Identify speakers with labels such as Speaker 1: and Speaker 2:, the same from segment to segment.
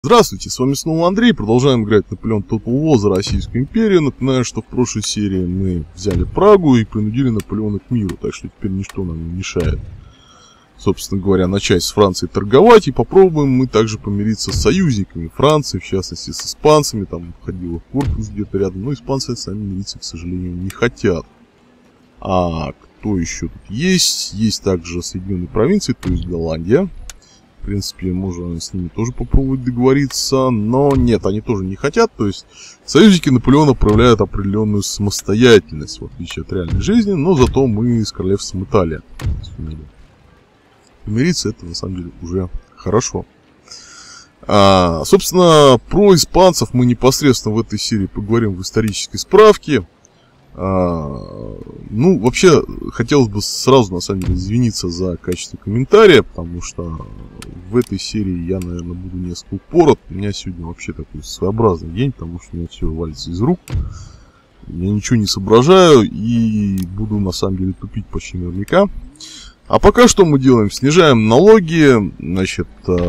Speaker 1: Здравствуйте, с вами снова Андрей, продолжаем играть Наполеон Total War за Российскую империю. Напоминаю, что в прошлой серии мы взяли Прагу и принудили Наполеона к миру, так что теперь ничто нам не мешает, собственно говоря, начать с Франции торговать, и попробуем мы также помириться с союзниками Франции, в частности с испанцами. Там ходил корпус где-то рядом, но испанцы сами мириться, к сожалению, не хотят. А кто еще тут есть? Есть также Соединенные провинции, то есть Голландия. В принципе, можно с ними тоже попробовать договориться, но нет, они тоже не хотят. То есть союзники Наполеона проявляют определенную самостоятельность, в отличие от реальной жизни, но зато мы с королевством Италия сумели помириться, это на самом деле уже хорошо. Собственно, про испанцев мы непосредственно в этой серии поговорим в исторической справке. Ну, вообще, хотелось бы сразу, на самом деле, извиниться за качество комментария, потому что в этой серии я, наверное, буду несколько упорот. У меня сегодня вообще такой своеобразный день, потому что у меня все валится из рук. Я ничего не соображаю и буду, на самом деле, тупить почти наверняка. А пока что мы делаем? Снижаем налоги, значит,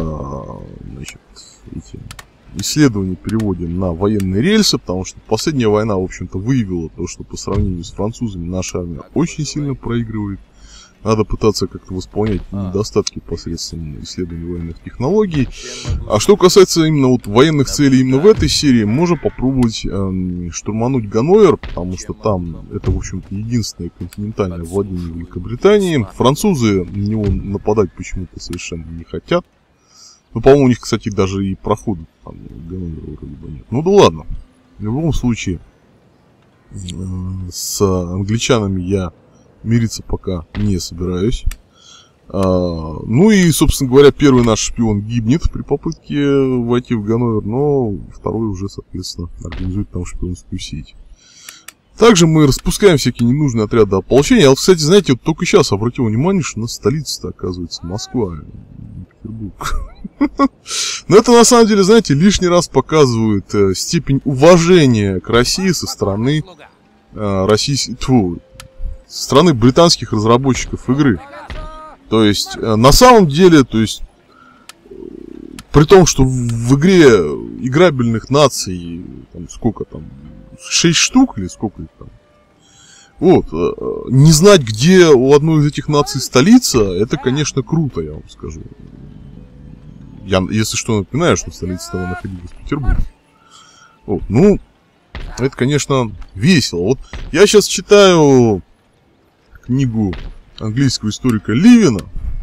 Speaker 1: эти исследования переводим на военные рельсы, потому что последняя война, в общем-то, выявила то, что по сравнению с французами наша армия очень сильно проигрывает. Надо пытаться как-то восполнять недостатки посредством исследований военных технологий. А что касается именно вот военных целей именно в этой серии, можно попробовать штурмануть Ганновер, потому что там это, в общем-то, единственное континентальное владение Великобритании. Французы на него нападать почему-то совершенно не хотят. Ну, по-моему, у них, кстати, даже и прохода там Ганновера вроде бы нет. Ну да ладно. В любом случае, с англичанами я мириться пока не собираюсь. Ну и, собственно говоря, первый наш шпион гибнет при попытке войти в Ганновер, но второй уже, соответственно, организует там шпионскую сеть. Также мы распускаем всякие ненужные отряды ополчения. Вот, кстати, знаете, вот только сейчас обратил внимание, что у нас столица-то, оказывается, Москва, Петербург. Но это, на самом деле, знаете, лишний раз показывает степень уважения к России со стороны страны британских разработчиков игры. То есть, на самом деле, то есть, при том, что в игре играбельных наций, там, сколько там, 6 штук или сколько их там, вот, не знать, где у одной из этих наций столица, это, конечно, круто, я вам скажу. Я, если что, напоминаю, что столица того находилась в Петербурге. Вот, ну, это, конечно, весело. Вот, я сейчас читаю книгу английского историка Ливина,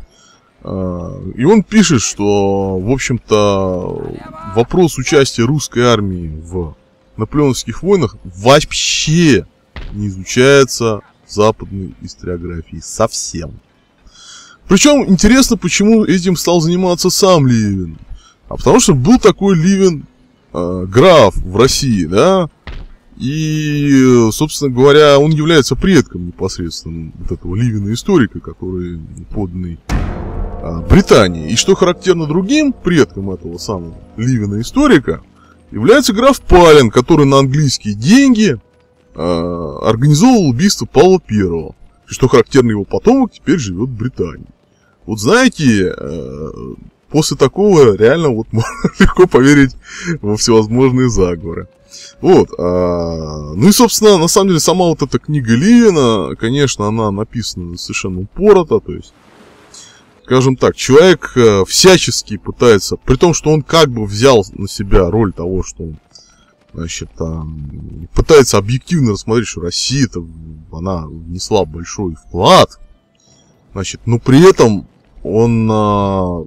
Speaker 1: и он пишет, что, в общем-то, вопрос участия русской армии в наполеоновских войнах вообще не изучается в западной историографии совсем. Причем интересно, почему этим стал заниматься сам Ливин. А потому что был такой Ливин, граф в России, да, и, собственно говоря, он является предком непосредственно вот этого Ливина-историка, который подданный Британии. И что характерно другим предкам этого самого Ливина-историка, является граф Пален, который на английские деньги организовал убийство Павла I. И что характерно, его потомок теперь живет в Британии. Вот знаете, после такого реально вот можно легко поверить во всевозможные заговоры. Вот, ну и, собственно, на самом деле, сама вот эта книга Ливина, конечно, она написана совершенно упорото, то есть, скажем так, человек всячески пытается, при том, что он как бы взял на себя роль того, что он, значит, пытается объективно рассмотреть, что Россия-то, она внесла большой вклад, значит, но при этом он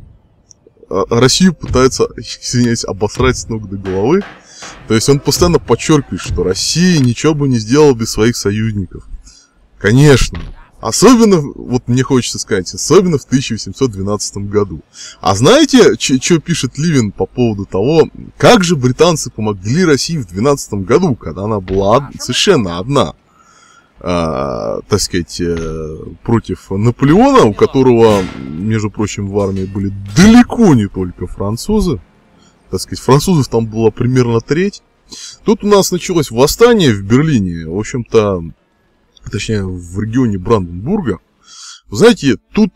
Speaker 1: Россию пытается, извиняюсь, обосрать с ног до головы. То есть он постоянно подчеркивает, что Россия ничего бы не сделала без своих союзников. Конечно. Особенно, вот мне хочется сказать, особенно в 1812 году. А знаете, что пишет Ливин по поводу того, как же британцы помогли России в 12 году, когда она была совершенно одна, так сказать, против Наполеона, у которого, между прочим, в армии были далеко не только французы. Так сказать, французов там было примерно треть. Тут у нас началось восстание в Берлине, в общем-то, точнее, в регионе Бранденбурга. Знаете, тут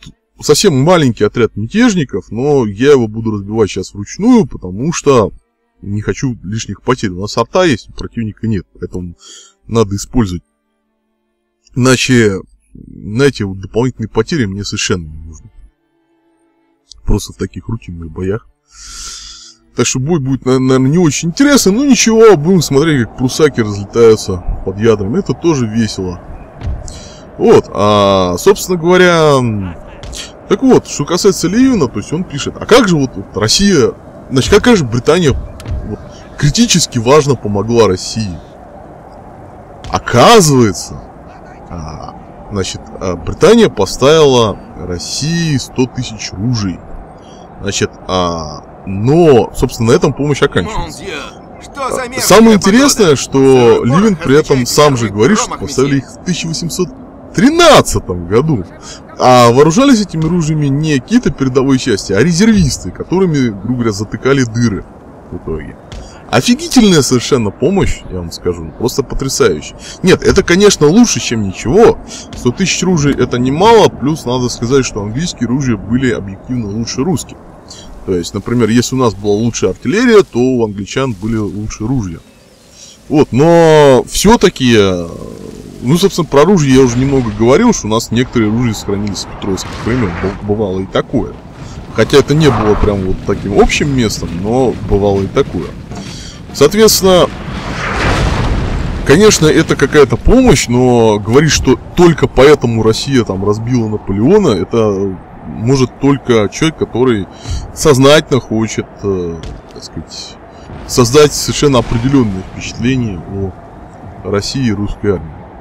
Speaker 1: совсем маленький отряд мятежников, но я его буду разбивать сейчас вручную, потому что не хочу лишних потерь. У нас арта есть, у противника нет, поэтому надо использовать. Иначе, знаете, вот дополнительные потери мне совершенно не нужны. Просто в таких рутинных боях. Так что бой будет, наверное, не очень интересный, но ничего, будем смотреть, как прусаки разлетаются под ядрами. Это тоже весело. Вот, собственно говоря, так вот, что касается Левина, то есть он пишет, а как же вот Россия, значит, какая же Британия вот, критически важно помогла России? Оказывается, значит, Британия поставила России 100 тысяч ружей. Значит, но, собственно, на этом помощь оканчивается. Самое интересное, что Левин при этом сам же говорит, что поставили их в 1813 году. А вооружались этими ружьями не какие-то передовые части, а резервисты, которыми, грубо говоря, затыкали дыры в итоге. Офигительная совершенно помощь, я вам скажу, просто потрясающе. Нет, это, конечно, лучше, чем ничего. 100 тысяч ружей это немало, плюс надо сказать, что английские ружья были объективно лучше русских. То есть, например, если у нас была лучшая артиллерия, то у англичан были лучшие ружья. Вот, но все-таки, ну, собственно, про ружья я уже немного говорил, что у нас некоторые ружья сохранились с петровских времен, бывало и такое. Хотя это не было прям вот таким общим местом, но бывало и такое. Соответственно, конечно, это какая-то помощь, но говорить, что только поэтому Россия там разбила Наполеона, это может только человек, который сознательно хочет, так сказать, создать совершенно определенное впечатление о России и русской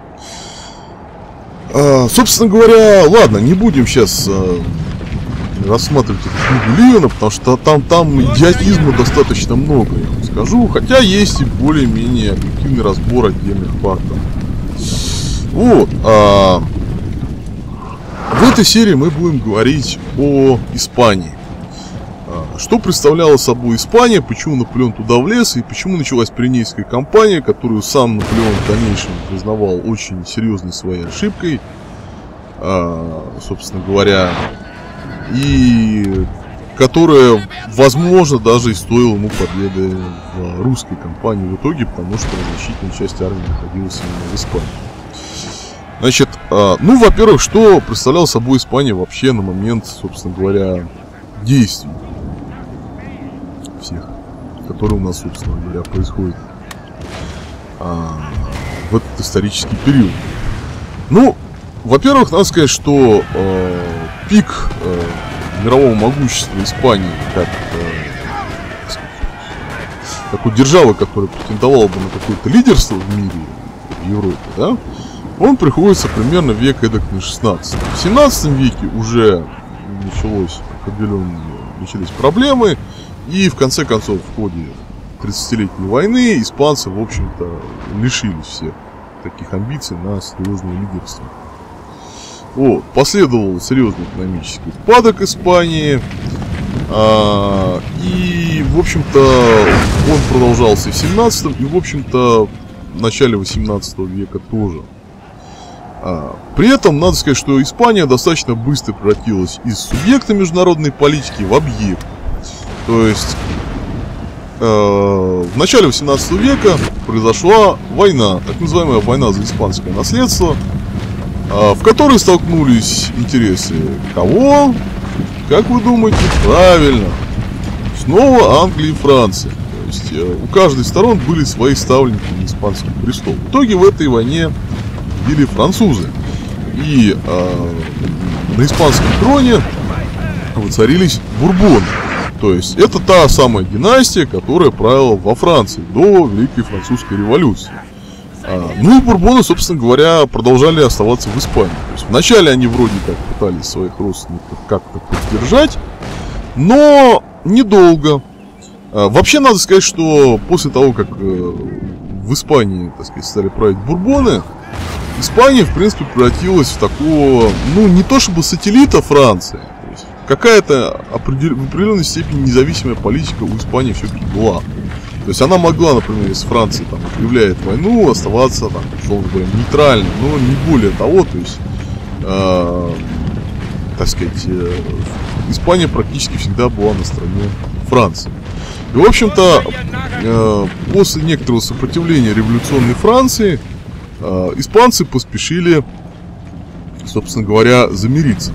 Speaker 1: армии. Собственно говоря, ладно, не будем сейчас рассматривать эту книгу Левина, потому что там идиотизма достаточно много, я вам скажу, хотя есть и более-менее объективный разбор отдельных фактов. Вот. В этой серии мы будем говорить о Испании. Что представляла собой Испания, почему Наполеон туда влез и почему началась Пиренейская кампания, которую сам Наполеон в дальнейшем признавал очень серьезной своей ошибкой, собственно говоря, и которая, возможно, даже и стоила ему победы в русской кампании в итоге, потому что значительная часть армии находилась именно в Испании. Значит, ну, во-первых, что представляла собой Испания вообще на момент, собственно говоря, действий всех, которые у нас, собственно говоря, происходят в этот исторический период. Ну, во-первых, надо сказать, что пик мирового могущества Испании, как такой державы, которая претендовала бы на какое-то лидерство в мире, в Европе, да, он приходится примерно в век эдак на 16. В 17 веке уже начались проблемы, и в конце концов в ходе 30-летней войны испанцы, в общем-то, лишились всех таких амбиций на серьезное лидерство. Вот. Последовал серьезный экономический упадок Испании, и, в общем-то, он продолжался и в 17 и, в общем-то, в начале 18 века тоже. При этом, надо сказать, что Испания достаточно быстро превратилась из субъекта международной политики в объект. То есть, в начале 18 века произошла война, так называемая война за испанское наследство, в которой столкнулись интересы кого? Как вы думаете? Правильно. Снова Англия и Франция. То есть, у каждой из сторон были свои ставленники на испанский престол. В итоге в этой войне победили французы. И на испанском троне воцарились бурбоны. То есть это та самая династия, которая правила во Франции до Великой Французской революции. Ну и бурбоны, собственно говоря, продолжали оставаться в Испании. То есть вначале они вроде как пытались своих родственников как-то поддержать, но недолго. Вообще надо сказать, что после того, как в Испании, так сказать, стали править бурбоны, Испания, в принципе, превратилась в такого, ну, не то чтобы сателлита Франции. То есть какая-то в определенной степени независимая политика у Испании все-таки была. То есть она могла, например, если Франция там объявляет войну, оставаться там, условно говоря, нейтральной, но не более того, то есть так сказать, Испания практически всегда была на стороне Франции. И, в общем-то, после некоторого сопротивления революционной Франции, испанцы поспешили, собственно говоря, замириться.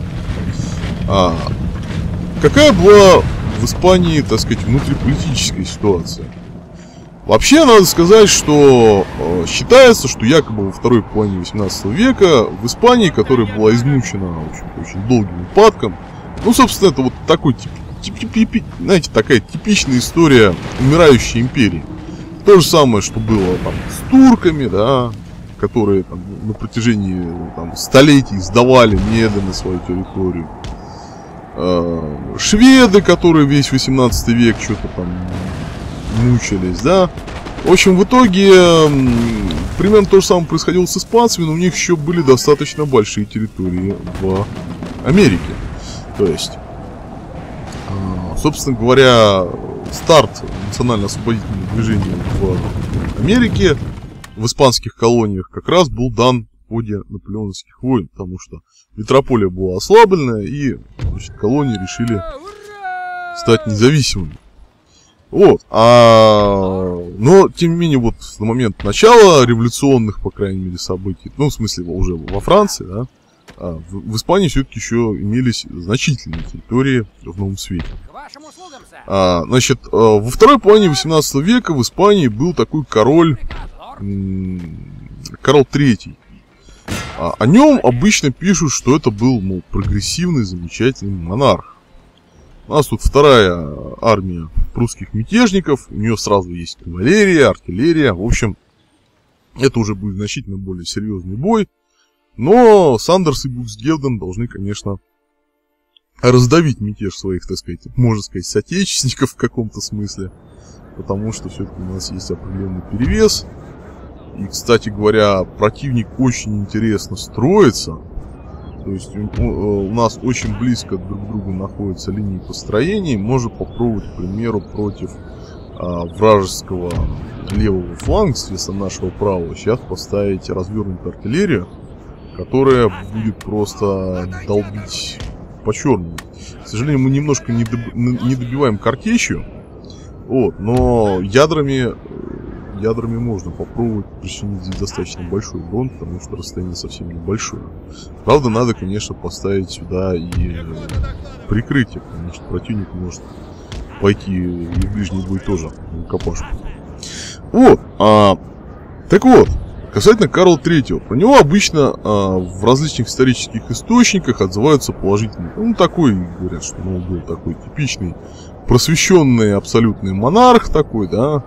Speaker 1: Какая была в Испании, так сказать, внутриполитическая ситуация? Вообще, надо сказать, что считается, что якобы во второй половине 18 века в Испании, которая была измучена, в общем-то, очень долгим упадком, ну, собственно, это вот такой, знаете, такая типичная история умирающей империи. То же самое, что было там с турками, да, которые там, на протяжении там, столетий сдавали медленно свою территорию. Шведы, которые весь 18 век что-то там мучились, да. В общем, в итоге примерно то же самое происходило с испанцами, но у них еще были достаточно большие территории в Америке. То есть, собственно говоря, старт национально-освободительного движения в Америке, в испанских колониях, как раз был дан в ходе наполеоновских войн, потому что метрополия была ослаблена, и, значит, колонии решили стать независимыми. Вот, но, тем не менее, вот на момент начала революционных, по крайней мере, событий, ну, в смысле, уже во Франции, да, в Испании все-таки еще имелись значительные территории в Новом Свете. Значит, во второй половине 18 века в Испании был такой король, Карл III. О нем обычно пишут, что это был, мол, прогрессивный, замечательный монарх. У нас тут вторая армия прусских мятежников, у нее сразу есть кавалерия, артиллерия, в общем, это уже будет значительно более серьезный бой, но Сандерс и Буксгелден должны, конечно, раздавить мятеж своих, так сказать, можно сказать, соотечественников в каком-то смысле, потому что все-таки у нас есть определенный перевес, и, кстати говоря, противник очень интересно строится. То есть у нас очень близко друг к другу находятся линии построений. Можно попробовать, к примеру, против вражеского левого фланга, соответственно, нашего правого, сейчас поставить развернутую артиллерию, которая будет просто долбить по черному. К сожалению, мы немножко не добиваем картечью, вот, но ядрами можно попробовать причинить здесь достаточно большой урон, потому что расстояние совсем небольшое. Правда, надо, конечно, поставить сюда и прикрытие, потому что противник может пойти и в ближний бой тоже в рукопашку. Вот, так вот, касательно Карла III. Про него обычно в различных исторических источниках отзываются положительно. Ну, такой, говорят, что он был такой типичный просвещенный абсолютный монарх такой, да.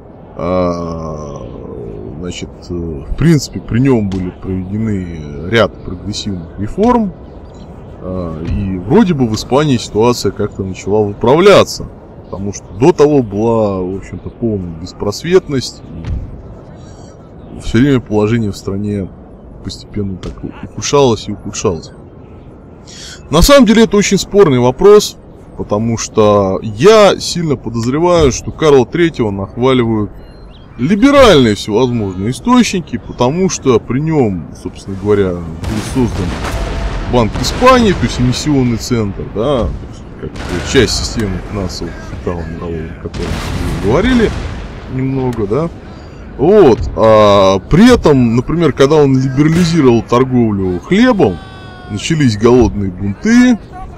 Speaker 1: Значит, в принципе, при нем были проведены ряд прогрессивных реформ, и вроде бы в Испании ситуация как-то начала выправляться, потому что до того была, в общем-то, полная беспросветность, и все время положение в стране постепенно так ухудшалось и ухудшалось. На самом деле это очень спорный вопрос, потому что я сильно подозреваю, что Карла III нахваливают либеральные всевозможные источники, потому что при нем, собственно говоря, был создан Банк Испании, то есть эмиссионный центр, да, как часть системы финансового капитала мирового, о котором мы говорили немного, да. Вот, при этом, например, когда он либерализировал торговлю хлебом, начались голодные бунты,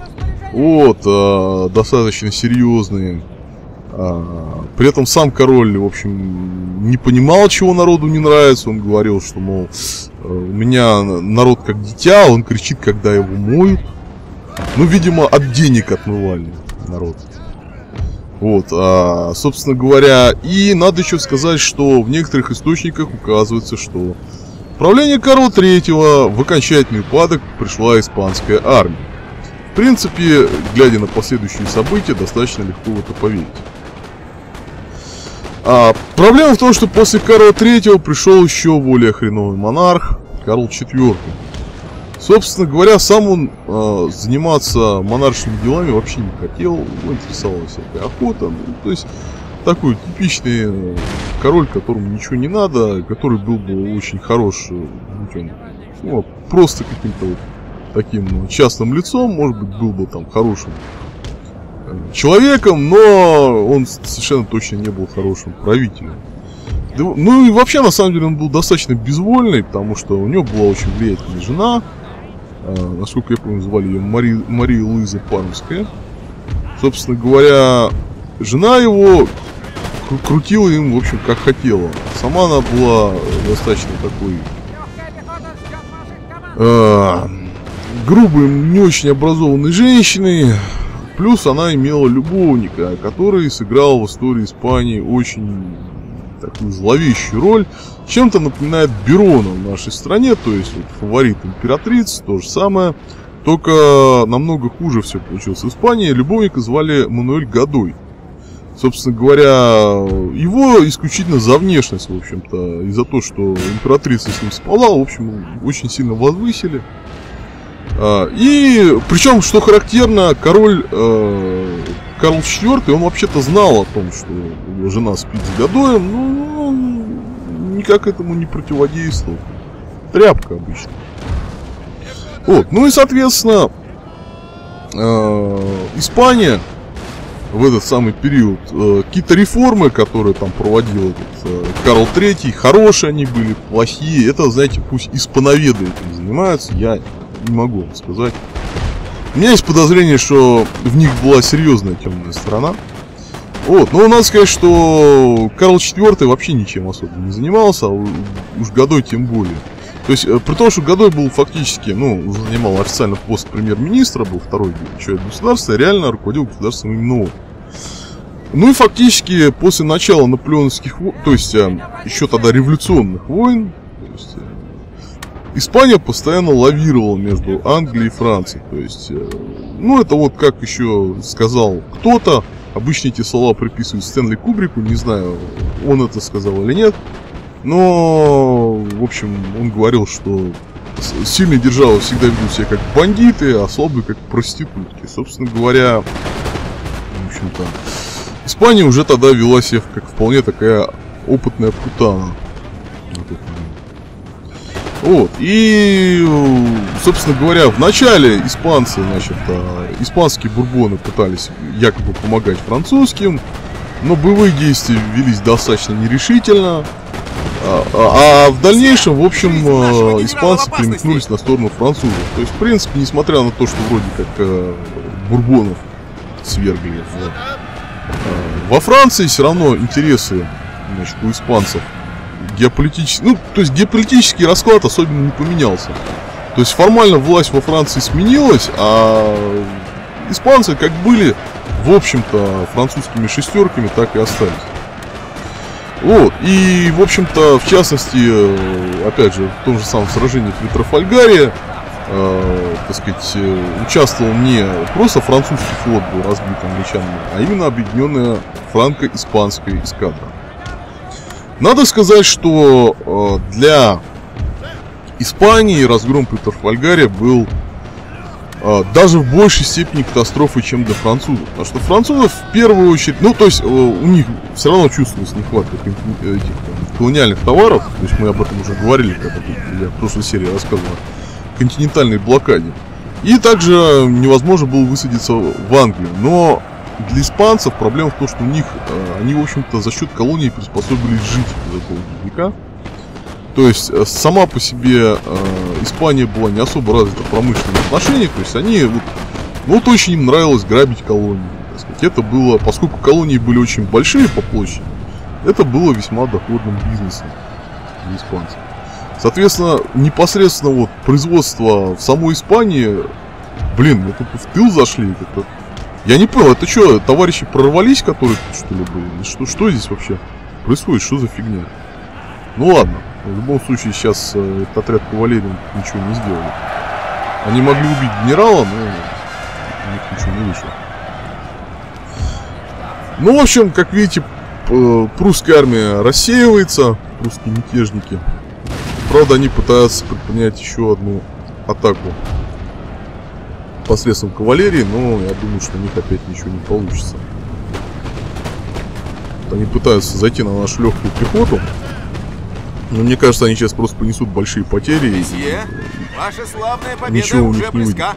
Speaker 1: вот, достаточно серьезные. При этом сам король, в общем, не понимал, чего народу не нравится. Он говорил, что, мол, у меня народ как дитя, он кричит, когда его моют. Ну, видимо, от денег отмывали народ. Вот, собственно говоря, и надо еще сказать, что в некоторых источниках указывается, что в правление Карла III в окончательный упадок пришла испанская армия. В принципе, глядя на последующие события, достаточно легко в это поверить. Проблема в том, что после Карла III пришел еще более хреновый монарх, Карл IV. Собственно говоря, сам он заниматься монаршими делами вообще не хотел, его интересовала всякая охота. Ну, то есть, такой типичный король, которому ничего не надо, который был бы очень хорош, ну, просто каким-то вот таким частным лицом, может быть, был бы там хорошим человеком, но он совершенно точно не был хорошим правителем. Ну и вообще, на самом деле, он был достаточно безвольный, потому что у него была очень влиятельная жена, насколько я помню, звали ее Мария Луиза Пармская. Собственно говоря, жена его крутила им, в общем, как хотела. Сама она была достаточно такой грубой, не очень образованной женщиной. Плюс она имела любовника, который сыграл в истории Испании очень такую зловещую роль. Чем-то напоминает Берона в нашей стране, то есть вот фаворит императрицы, то же самое. Только намного хуже все получилось в Испании. Любовника звали Мануэль Годой. Собственно говоря, его исключительно за внешность, в общем-то, и за то, что императрица с ним спала, в общем, очень сильно возвысили. И, причем, что характерно, король Карл IV, он вообще-то знал о том, что его жена спит с Годоем, но никак этому не противодействовал. Тряпка обычно. Вот, ну и, соответственно, Испания в этот самый период, какие-то реформы, которые там проводил этот Карл III, хорошие они были, плохие, это, знаете, пусть испановеды этим занимаются, я не могу вам сказать. У меня есть подозрение, что в них была серьезная темная сторона. Вот, но надо сказать, что Карл IV вообще ничем особо не занимался, а уж Годой тем более. То есть, при том, что Годой был фактически, ну, занимал официально пост премьер-министра, был второй человек государства, реально руководил государством именно он. Ну и фактически после начала наполеоновских войн, то есть еще тогда революционных войн, то есть, Испания постоянно лавировала между Англией и Францией. То есть, ну это вот как еще сказал кто-то, обычно эти слова приписывают Стэнли Кубрику, не знаю, он это сказал или нет. Но, в общем, он говорил, что сильные державы всегда ведут себя как бандиты, а слабые как проститутки. Собственно говоря, в общем-то, Испания уже тогда вела себя как вполне такая опытная путана. Вот, и, собственно говоря, в начале испанцы, значит, испанские бурбоны пытались якобы помогать французским, но боевые действия велись достаточно нерешительно. А в дальнейшем, в общем, испанцы переметнулись на сторону французов. То есть, в принципе, несмотря на то, что вроде как бурбонов свергли во Франции, все равно интересы, значит, у испанцев геополитический, ну, то есть геополитический расклад особенно не поменялся. То есть формально власть во Франции сменилась, а испанцы как были, в общем-то, французскими шестерками, так и остались. Вот, и, в общем-то, в частности, опять же, в том же самом сражении при Трафальгаре, так сказать, участвовал не просто французский флот был разбит англичанами, а именно объединенная франко-испанская эскадра. Надо сказать, что для Испании разгром при Трафальгаре был даже в большей степени катастрофой, чем для французов. Потому что французов в первую очередь, ну то есть у них все равно чувствовалась нехватка этих колониальных товаров. То есть мы об этом уже говорили, когда я в прошлой серии рассказывал о континентальной блокаде. И также невозможно было высадиться в Англию. Но для испанцев проблема в том, что у них, они, в общем-то, за счет колонии приспособились жить за долгие века. То есть, сама по себе Испания была не особо развита в промышленных отношениях. То есть, они, вот очень им нравилось грабить колонии. Так сказать. Это было, поскольку колонии были очень большие по площади, это было весьма доходным бизнесом для испанцев. Соответственно, непосредственно вот производство в самой Испании, блин, мы тут в тыл зашли. Это... Я не понял, это что, товарищи прорвались, которые тут что ли были? Что здесь вообще происходит? Что за фигня? Ну ладно, в любом случае сейчас этот отряд кавалерии ничего не сделали. Они могли убить генерала, но у них ничего не вышло. Ну, в общем, как видите, прусская армия рассеивается, прусские мятежники. Правда, они пытаются предпринять еще одну атаку посредством кавалерии, но я думаю, что у них опять ничего не получится. Вот они пытаются зайти на нашу легкую пехоту. Но мне кажется, они сейчас просто понесут большие потери.
Speaker 2: Месье, ваша славная победа
Speaker 1: ничего у них
Speaker 2: уже
Speaker 1: не
Speaker 2: близка.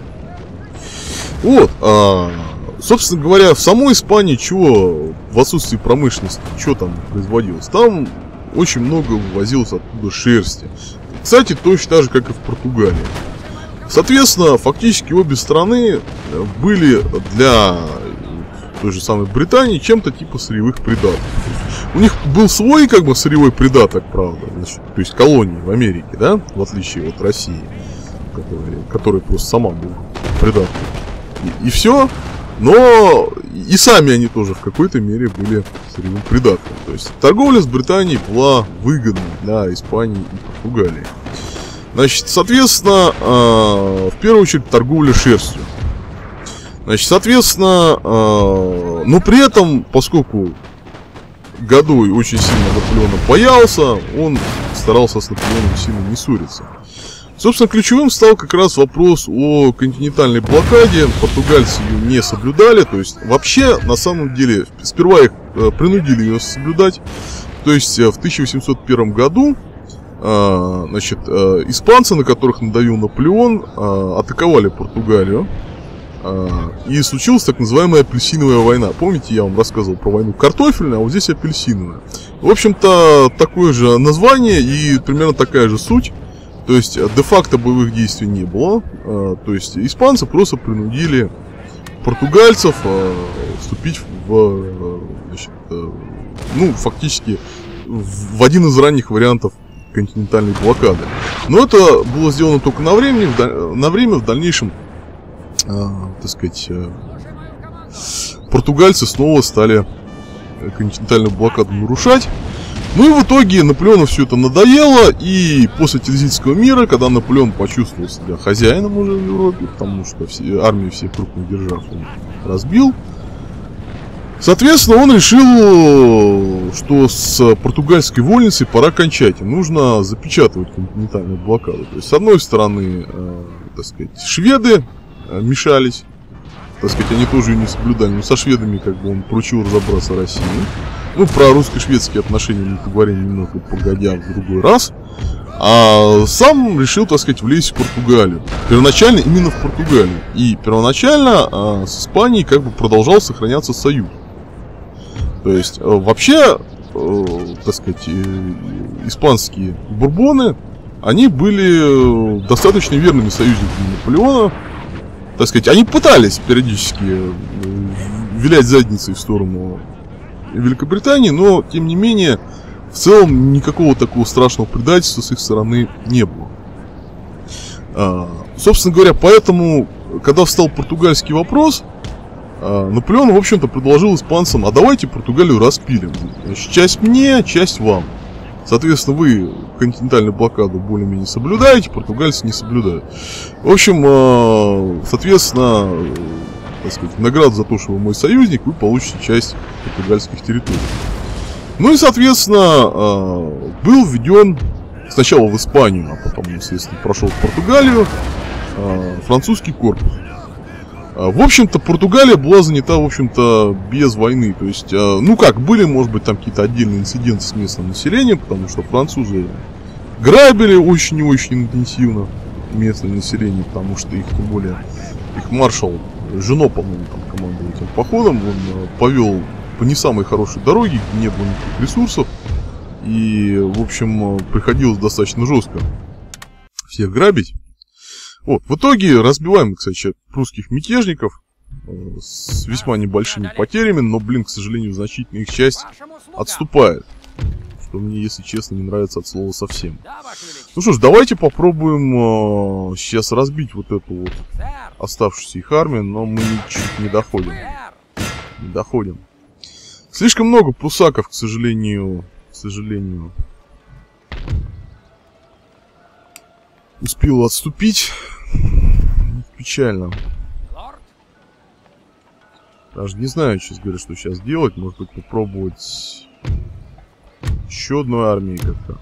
Speaker 1: Вот, собственно говоря, в самой Испании чего в отсутствии промышленности, что там производилось? Там очень много вывозилось оттуда шерсти. Кстати, точно так же, как и в Португалии. Соответственно, фактически обе страны были для той же самой Британии чем-то типа сырьевых придатков. У них был свой, как бы, сырьевой придаток, правда, значит, то есть колонии в Америке, да, в отличие от России, которая просто сама была придатком. И все, но и сами они тоже в какой-то мере были сырьевым придатком. То есть торговля с Британией была выгодна для Испании и Португалии. Значит, соответственно, в первую очередь торговля шерстью. Значит, соответственно, но при этом, поскольку Годой очень сильно Наполеона боялся, он старался с Наполеоном сильно не ссориться. Собственно, ключевым стал как раз вопрос о континентальной блокаде. Португальцы ее не соблюдали. То есть, вообще, на самом деле, сперва их принудили ее соблюдать. То есть, в 1801 году, значит, испанцы, на которых надавил Наполеон, атаковали Португалию. И случилась так называемая апельсиновая война. Помните, я вам рассказывал про войну картофельную, а вот здесь апельсиновая. В общем-то, такое же название и примерно такая же суть. То есть, де-факто боевых действий не было. То есть, испанцы просто принудили португальцев вступить в, значит, ну, фактически, в один из ранних вариантов континентальной блокады. Но это было сделано только на время, в дальнейшем, так сказать, португальцы снова стали континентальную блокаду нарушать. Ну и в итоге Наполеону все это надоело, и после Тильзитского мира, когда Наполеон почувствовал себя хозяином уже в Европе, потому что армии всех крупных держав он разбил, соответственно, он решил, что с португальской вольницей пора кончать, и нужно запечатывать континентальную блокаду. То есть, с одной стороны, так сказать, шведы мешались, так сказать, они тоже ее не соблюдали, но со шведами как бы он поручил разобраться России. Ну, про русско-шведские отношения мы поговорим немного погодя в другой раз. А сам решил, так сказать, влезть в Португалию. Первоначально именно в Португалию. И первоначально с Испанией как бы продолжал сохраняться союз. То есть, вообще, так сказать, испанские бурбоны, они были достаточно верными союзниками Наполеона. Так сказать, они пытались периодически вилять задницей в сторону Великобритании, но, тем не менее, в целом никакого такого страшного предательства с их стороны не было. Собственно говоря, поэтому, когда встал португальский вопрос, Наполеон, в общем-то, предложил испанцам: а давайте Португалию распилим. Значит, часть мне, часть вам. Соответственно, вы континентальную блокаду более-менее соблюдаете, португальцы не соблюдают. В общем, соответственно, так сказать, в награду за то, что вы мой союзник, вы получите часть португальских территорий. Ну и, соответственно, был введен сначала в Испанию, а потом, естественно, прошел в Португалию французский корпус. В общем-то, Португалия была занята, в общем-то, без войны. То есть, ну как, были, может быть, там какие-то отдельные инциденты с местным населением, потому что французы грабили очень и очень интенсивно местное население, потому что их, тем более, их маршал Жено, по-моему, там командовал этим походом, он повел по не самой хорошей дороге, где не было никаких ресурсов, и, в общем, приходилось достаточно жестко всех грабить. Вот, в итоге разбиваем, кстати, русских мятежников с весьма небольшими потерями, но, блин, к сожалению, значительная их часть отступает, что мне, если честно, не нравится от слова совсем. Ну что ж, давайте попробуем сейчас разбить вот эту вот оставшуюся их армию, но мы чуть не доходим. Не доходим. Слишком много прусаков, к сожалению, успел отступить. Печально. Даже не знаю, честно говоря, что сейчас делать. Может быть, попробовать еще одной армией как-то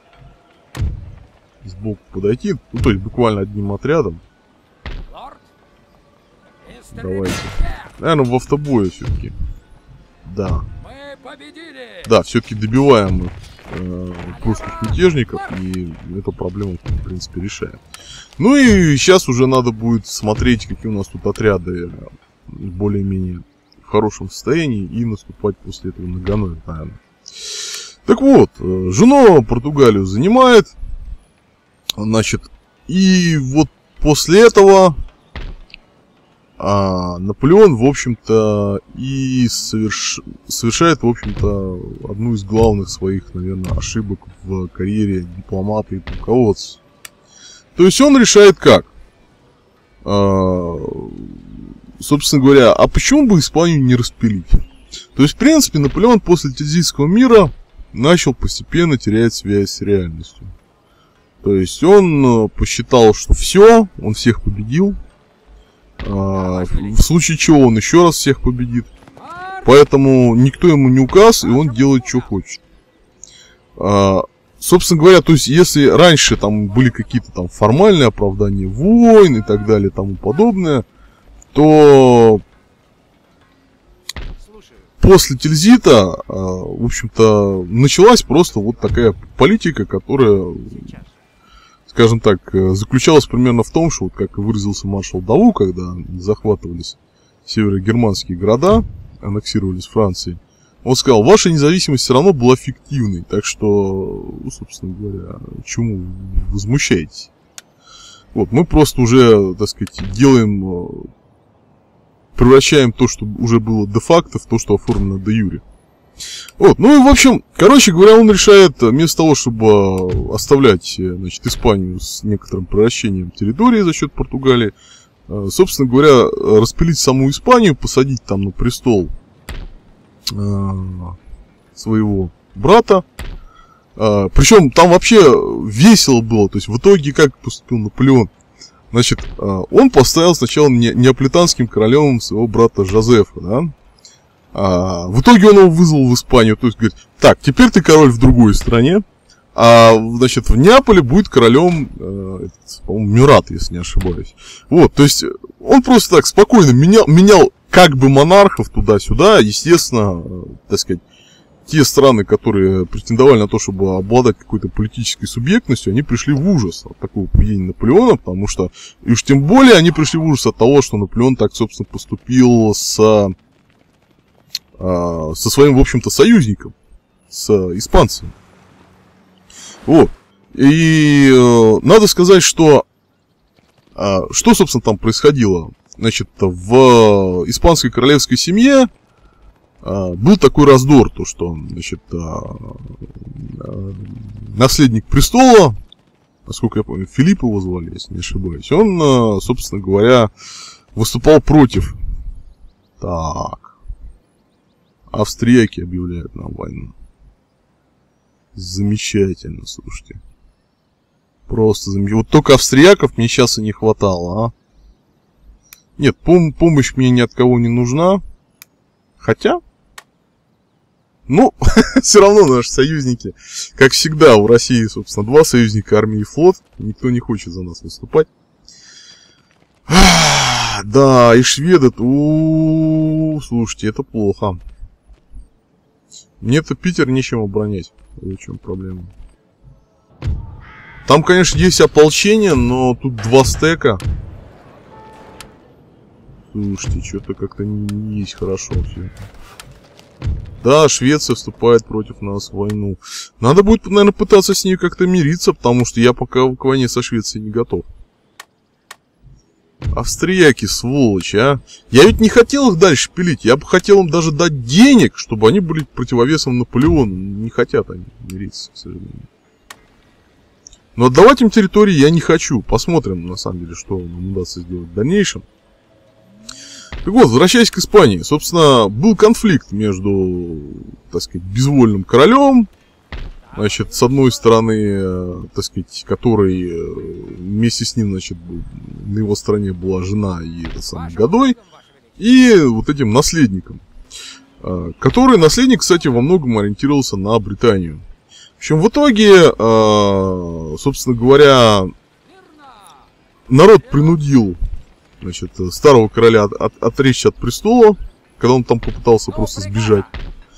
Speaker 1: сбоку подойти. Ну, то есть буквально одним отрядом. Давайте. Наверное, в автобое все-таки. Да. Да, все-таки добиваем мы прусских мятежников, и эту проблему, в принципе, решает. Ну и сейчас уже надо будет смотреть, какие у нас тут отряды более-менее в хорошем состоянии, и наступать после этого на Ганой, наверное. Так вот, Жуно Португалию занимает, значит, и вот после этого Наполеон, в общем-то, и совершает, в общем-то, одну из главных своих, наверное, ошибок в карьере дипломата и полководца. То есть он решает как? Собственно говоря, а почему бы Испанию не распилить? То есть, в принципе, Наполеон после Тильзитского мира начал постепенно терять связь с реальностью. То есть он посчитал, что все, он всех победил. В случае чего он еще раз всех победит. Поэтому никто ему не указ, и он делает, что хочет. Собственно говоря, то есть, если раньше там были какие-то там формальные оправдания войн и так далее, и тому подобное, то после Тильзита, в общем-то, началась просто вот такая политика, которая, скажем так, заключалась примерно в том, что, вот как выразился маршал Даву, когда захватывались северогерманские города, аннексировались Францией, он сказал, ваша независимость все равно была фиктивной, так что, собственно говоря, чему вы возмущаетесь? Вот, мы просто уже, так сказать, превращаем то, что уже было де-факто, в то, что оформлено де-юре. Вот, ну и в общем, короче говоря, он решает, вместо того, чтобы оставлять, значит, Испанию с некоторым превращением территории за счет Португалии, собственно говоря, распилить саму Испанию, посадить там на престол своего брата. Причем там вообще весело было, то есть в итоге как поступил Наполеон? Значит, он поставил сначала неаполитанским королем своего брата Жозефа, да? В итоге он его вызвал в Испанию, то есть говорит, так, теперь ты король в другой стране, значит, в Неаполе будет королем, по-моему, Мюрат, если не ошибаюсь. Вот, то есть, он просто так спокойно менял как бы монархов туда-сюда, естественно, так сказать, те страны, которые претендовали на то, чтобы обладать какой-то политической субъектностью, они пришли в ужас от такого поведения Наполеона, потому что, и уж тем более, они пришли в ужас от того, что Наполеон так, собственно, поступил со своим, в общем-то, союзником, с испанцами. Вот. И надо сказать, что, собственно, там происходило. Значит, в испанской королевской семье был такой раздор, то что, значит, наследник престола, насколько я помню, Филипп его звали, если не ошибаюсь, он, собственно говоря, выступал против. Так. Австрияки объявляют нам войну. Замечательно, слушайте. Просто замечательно. Вот только австрияков мне сейчас и не хватало, а. Нет, помощь мне ни от кого не нужна. Хотя, ну, все равно наши союзники, как всегда, у России, собственно, два союзника, армия и флот. Никто не хочет за нас выступать. Да, и шведы, слушайте, это плохо. Мне-то Питер нечем оборонять. В чем проблема? Там, конечно, есть ополчение, но тут 2 стека. Слушайте, что-то как-то не есть хорошо все. Да, Швеция вступает против нас в войну. Надо будет, наверное, пытаться с ней как-то мириться, потому что я пока к войне со Швецией не готов. Австрияки, сволочи, а. Я ведь не хотел их дальше пилить. Я бы хотел им даже дать денег, чтобы они были противовесом Наполеону. Не хотят они мириться, к сожалению. Но отдавать им территории я не хочу. Посмотрим, на самом деле, что нам удастся сделать в дальнейшем. Так вот, возвращаясь к Испании. Собственно, был конфликт между, так сказать, безвольным королем. Значит, с одной стороны, так сказать, который вместе с ним, значит, на его стороне была жена и это самый Годой, и вот этим наследником, который наследник, кстати, во многом ориентировался на Британию. В общем, в итоге, собственно говоря, народ принудил, значит, старого короля отречься от престола, когда он там попытался просто сбежать.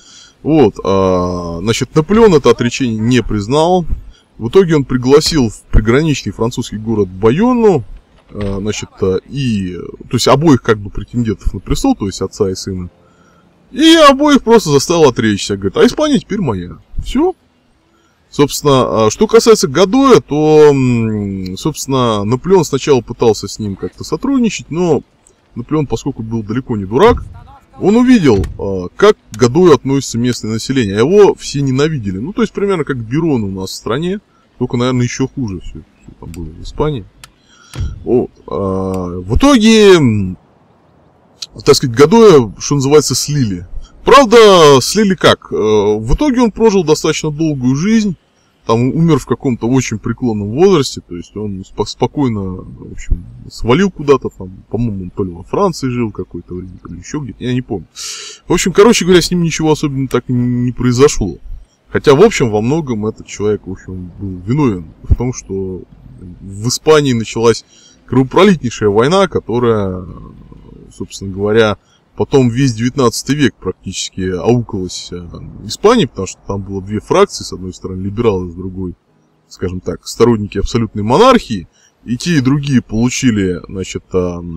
Speaker 1: Вот, значит, Наполеон это отречение не признал. В итоге он пригласил в приграничный французский город Байонну, значит, то есть обоих как бы претендентов на престол, то есть отца и сына. И обоих просто заставил отречься. Говорит, а Испания теперь моя. Все. Собственно, что касается Годоя, то, собственно, Наполеон сначала пытался с ним как-то сотрудничать, но Наполеон, поскольку был далеко не дурак, он увидел, как к Годою относится местное население, а его все ненавидели. Ну, то есть, примерно как Берон у нас в стране, только, наверное, еще хуже все там было в Испании. Вот. В итоге, так сказать, Годоя, что называется, слили. Правда, слили как? В итоге он прожил достаточно долгую жизнь, там умер в каком-то очень преклонном возрасте, то есть он спокойно, в общем, свалил куда-то там, по-моему, он то ли во Франции жил какое-то время, то ли еще где-то, я не помню. В общем, короче говоря, с ним ничего особенно так не произошло. Хотя, в общем, во многом этот человек, в общем, был виновен в том, что в Испании началась кровопролитнейшая война, которая, собственно говоря, потом весь 19 век практически аукалась Испании, потому что там было две фракции, с одной стороны либералы, с другой, скажем так, сторонники абсолютной монархии, и те, и другие получили, значит,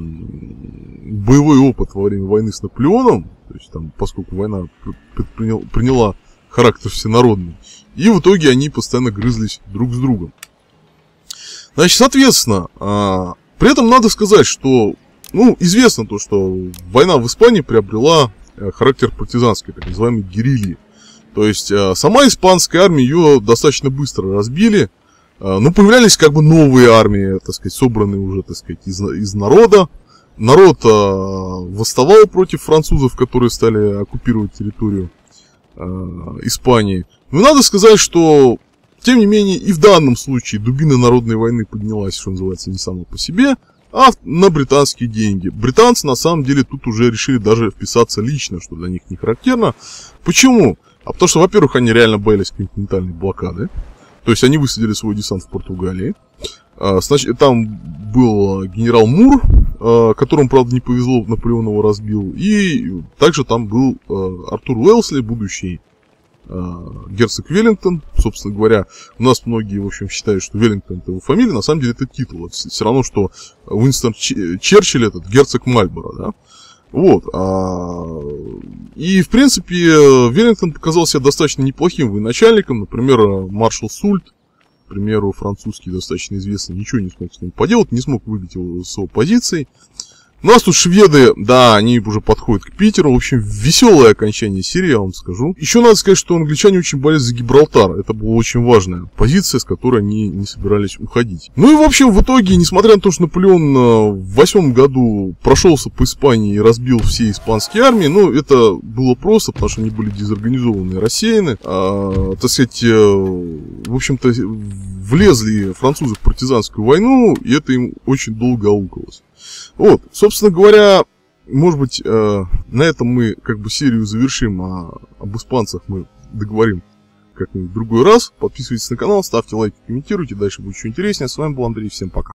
Speaker 1: боевой опыт во время войны с Наполеоном, то есть там, поскольку война приняла характер всенародный, и в итоге они постоянно грызлись друг с другом. Значит, соответственно, при этом надо сказать, что известно то, что война в Испании приобрела характер партизанской, так называемой герильи. То есть, сама испанская армия ее достаточно быстро разбили. Появлялись как бы новые армии, так сказать, собранные уже, так сказать, из народа. Народ восставал против французов, которые стали оккупировать территорию Испании. Но надо сказать, что, тем не менее, и в данном случае дубина народной войны поднялась, что называется, не сама по себе, а на британские деньги. Британцы, на самом деле, тут уже решили даже вписаться лично, что для них не характерно. Почему? Потому что, во-первых, они реально боялись континентальной блокады. То есть, они высадили свой десант в Португалии. Там был генерал Мур, которому, правда, не повезло, Наполеон его разбил. И также там был Артур Уэлсли, будущий герцог Веллингтон. Собственно говоря, у нас многие, в общем, считают, что Веллингтон — это его фамилия, на самом деле это титул. Это все равно, что Уинстон Черчилль — этот герцог Мальборо, да? Вот. И, в принципе, Веллингтон показал себя достаточно неплохим военачальником. Например, маршал Сульт, к примеру, французский, достаточно известный, ничего не смог с ним поделать, не смог выбить его с его позиций. У нас тут шведы, да, они уже подходят к Питеру. В общем, веселое окончание серии, я вам скажу. Еще надо сказать, что англичане очень болели за Гибралтар. Это была очень важная позиция, с которой они не собирались уходить. Ну и, в общем, в итоге, несмотря на то, что Наполеон в 8 году прошелся по Испании и разбил все испанские армии, это было просто, потому что они были дезорганизованы и рассеяны. Так сказать, в общем-то, влезли французы в партизанскую войну, и это им очень долго аукалось. Вот, собственно говоря, может быть, на этом мы как бы серию завершим, а об испанцах мы договорим как-нибудь в другой раз. Подписывайтесь на канал, ставьте лайки, комментируйте, дальше будет еще интереснее. С вами был Андрей, всем пока.